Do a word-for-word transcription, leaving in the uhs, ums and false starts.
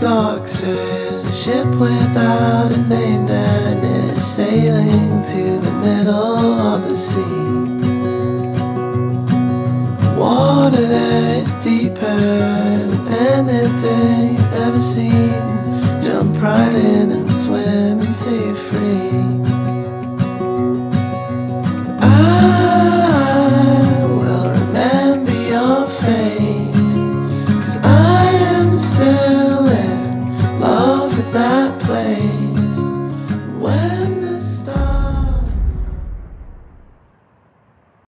docks there is a ship without a name there, and it is sailing to the middle of the sea. Water there is deeper than anything you've ever seen. Jump right in and swim until you're free.